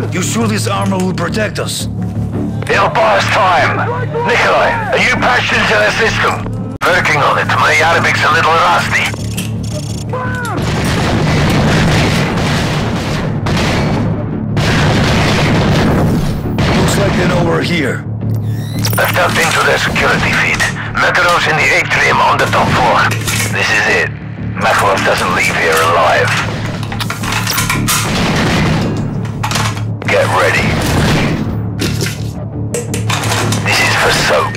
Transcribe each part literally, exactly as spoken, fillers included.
You sure this armor will protect us? It'll buy us time. Nikolai, are you patched into the system? Working on it. My Arabic's a little rusty. Looks like they know we're here. I've tapped into their security feed. Makarov's in the atrium on the top floor. This is it. Makarov doesn't leave here alive. Get ready. This is for soap.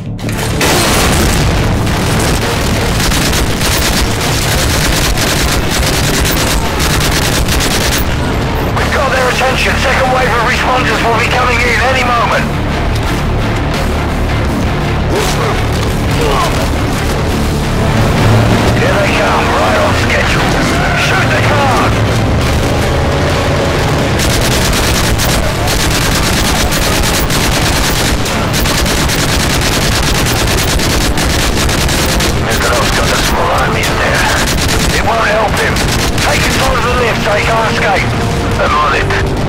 We've got their attention. Second wave of responders will be coming in any moment. Here they come, right on schedule. Shoot the guard! Makarov's got the small armies there. It won't help him. Take control of the lift so he can't escape. I'm on it.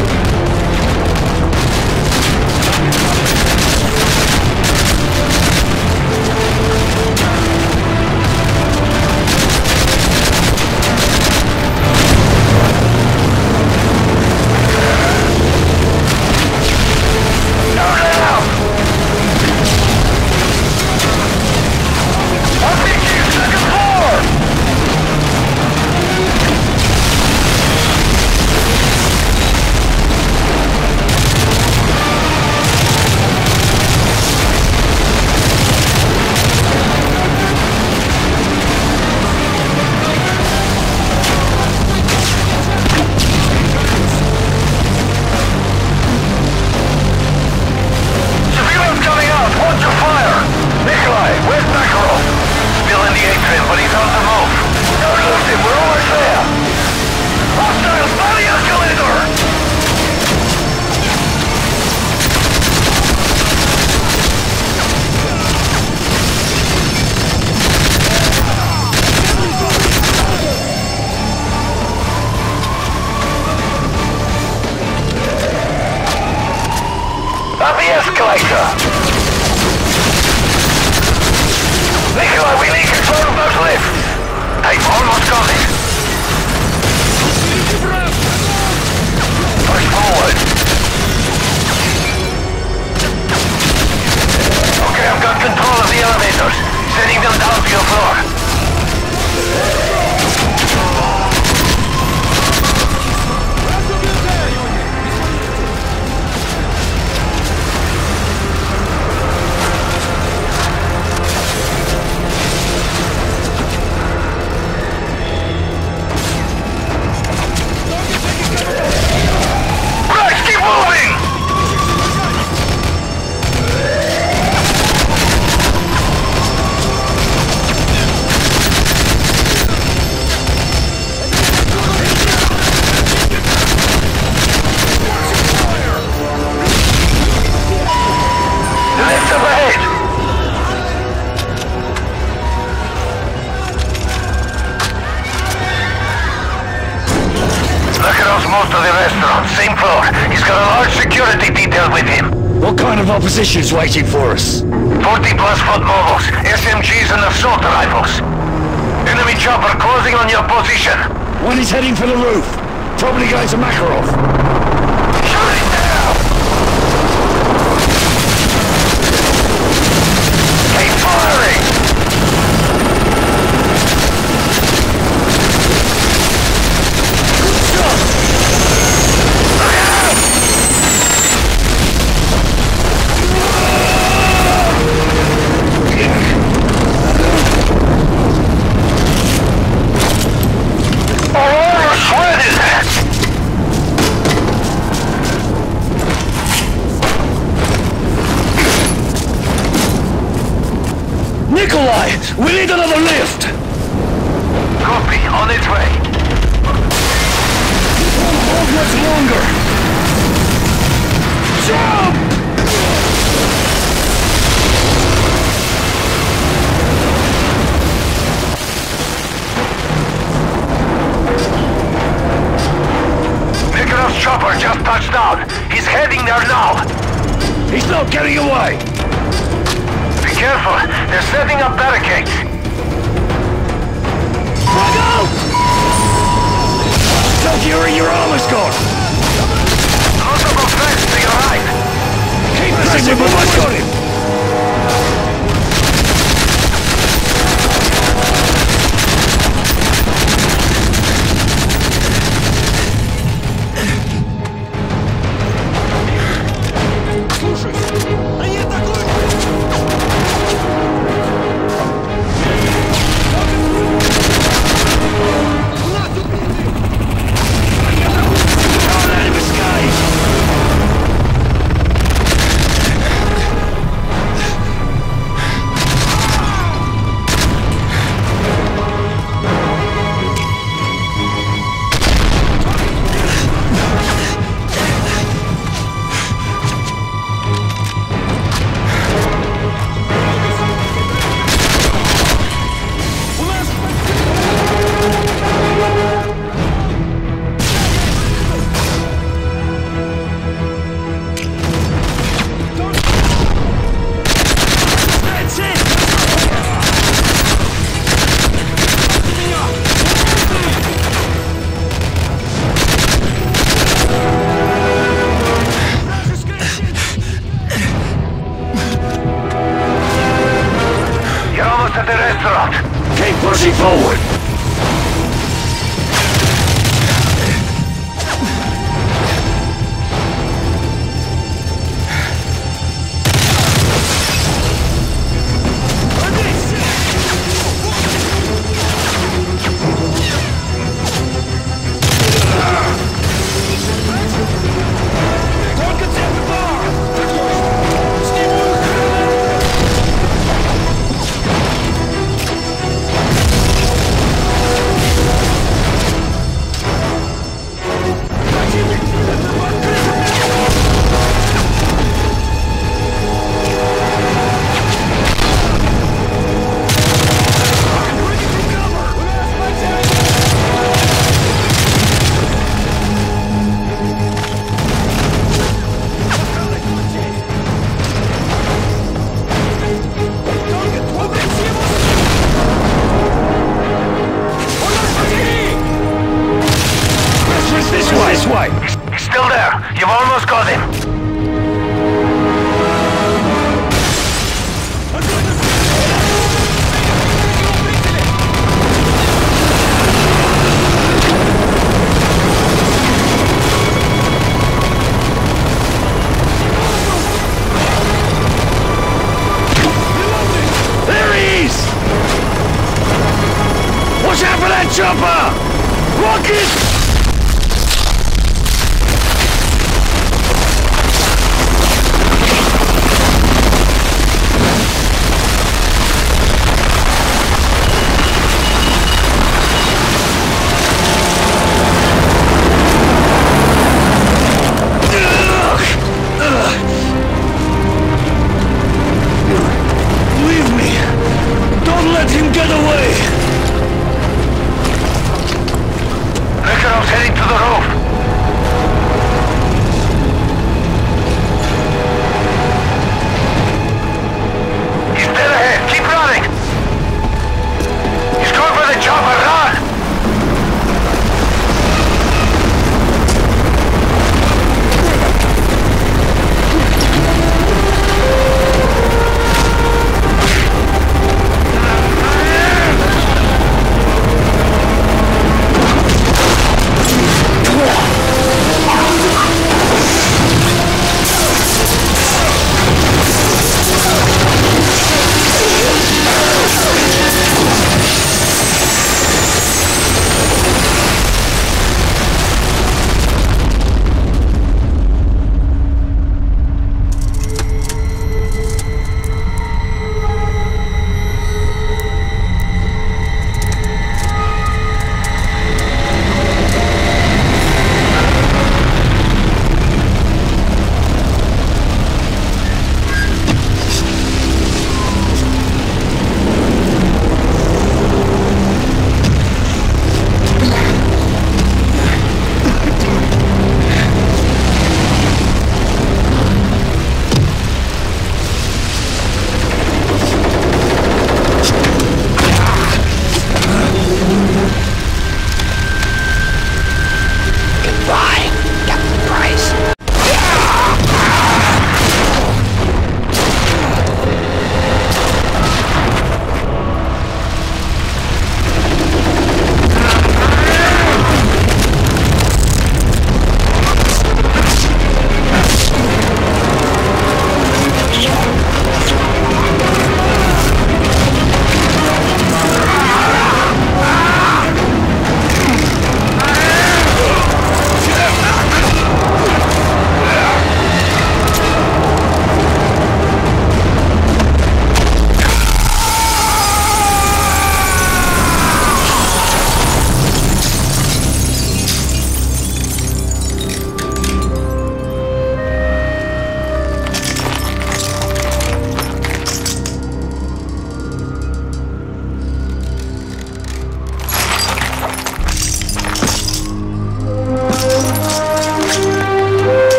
Where's Makarov? Still in the atrium, but he's on the move. Don't lose him, we're almost there. Hostiles, by the escalator! Up the escalator! Nikolai, we need control of those lifts! Hey, almost got it! Push forward! Okay, I've got control of the elevators. Sending them down to your floor. Most of the restaurant, same floor. He's got a large security detail with him. What kind of opposition is waiting for us? forty plus foot mobiles, S M Gs and assault rifles. Enemy chopper closing on your position. One is heading for the roof. Probably going to Makarov. Shoot it down! Keep firing! Nikolai! We need another lift! Copy, on its way. Hold much longer! Jump! Makarov's chopper just touched running away! Be careful! They're setting up barricades! Frag out! Tokyo, your armor's gone! Multiple threats to your right! Keep pressing, but I've got him! At the restaurant. Keep pushing forward. This way! He's still there. You've almost got him. There he is! Watch out for that chopper! Rockets!